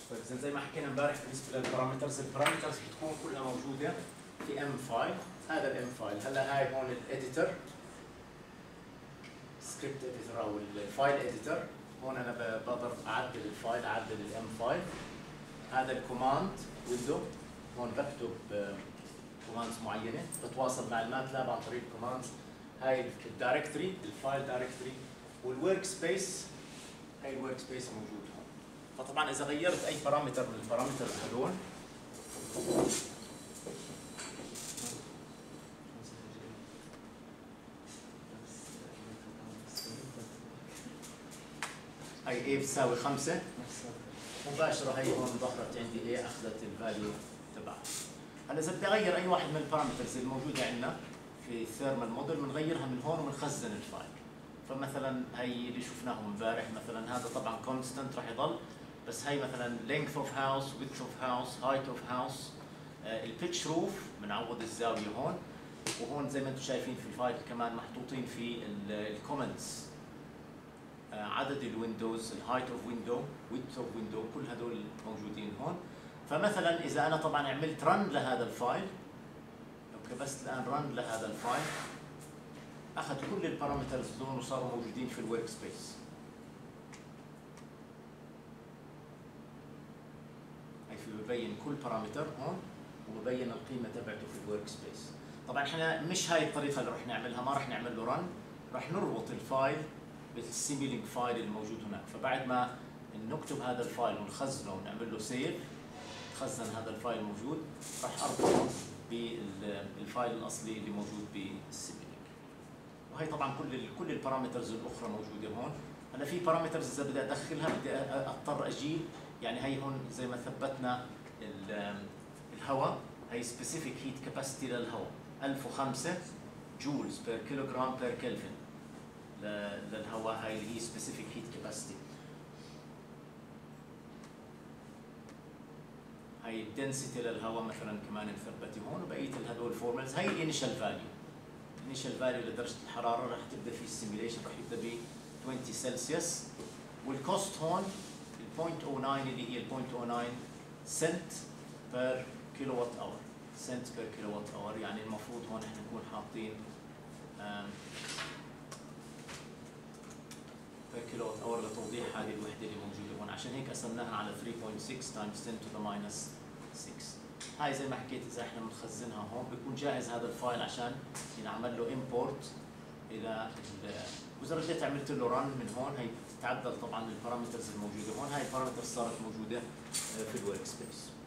طيب زي ما حكينا امبارح بالنسبه للبارامترز، البارامترز بتكون كلها موجوده في ام فايل. هذا الام فايل، هلا هاي هون الاديتور، سكريبت اديتور او الفايل اديتور. هون انا بقدر اعدل الفايل، اعدل الام فايل. هذا الكوماند ويندو، هون بكتب كوماندز معينه، بتواصل مع الماتلاب عن طريق الكوماندز. هاي الدايركتوري، الفايل دايركتوري. والورك سبيس، هاي الورك سبيس موجود هون. فطبعا اذا غيرت اي بارامتر من البارامترز هذول، هي a بتساوي 5 مباشره، هي هون ظهرت عندي a، اخذت الفاليو تبعها. هلا اذا بدي اغير اي واحد من البارامترز الموجوده عندنا في الثيرمال موديل، بنغيرها من هون وبنخزن الفايل. فمثلا هي اللي شفناه امبارح، مثلا هذا طبعا كونستنت راح يضل، بس هي مثلا length of house, width of house, height of house. البيتش روف بنعوض الزاويه هون. وهون زي ما انتم شايفين في الفايل كمان محطوطين في الكومنتس عدد الويندوز، الهايت اوف ويندو، width اوف ويندو، كل هذول موجودين هون. فمثلا اذا انا طبعا عملت رن لهذا الفايل، لو كبست الان رن لهذا الفايل، اخذ كل البارامترز دول وصاروا موجودين في الورك سبيس. هي في ببين كل بارامتر هون وببين القيمه تبعته في الورك سبيس. طبعا احنا مش هاي الطريقه اللي رح نعملها، ما رح نعمل له رن، رح نربط الفايل بالسيميلينك فايل الموجود هناك. فبعد ما نكتب هذا الفايل ونخزنه ونعمل له سيف، خزن هذا الفايل موجود، راح اربطه بالفايل الاصلي اللي موجود بالسيميلينك. وهي طبعا كل البارامترز الاخرى موجوده هون. هلا في بارامترز اذا بدي ادخلها بدي اضطر اجيب، يعني هي هون زي ما ثبتنا الهواء، هي سبيسيفيك هيت كاباسيتي للهواء 1005 جولز بير كيلوغرام بير كلفن للهواء، هاي اللي هي سبيسيفيك هيت كاباسيتي. هاي الدنسيتي للهواء مثلا كمان مثبته هون، وبقيه هدول فورملز. هي الانيشال فاليو، الانيشال فاليو لدرجه الحراره راح تبدا في السيميليشن، راح يبدا ب 20 سلسيوس. والكوست هون ال 0.09 اللي هي ال 0.09 سنت بير كيلو وات اور، سنت بير كيلو وات اور. يعني المفروض هون احنا نكون حاطين بير كيلو وات اور لتوضيح هذه الوحده اللي موجوده هون. عشان هيك قسمناها على 3.6 تايمز 10 to the minus 6. هاي زي ما حكيت اذا احنا بنخزنها هون بيكون جاهز هذا الفايل عشان ينعمل له امبورت الى واذا رجعت عملت له رن من هون، هي بتتعدل طبعا البارامترز الموجوده هون. هاي البارامترز صارت موجوده في الورك سبيس.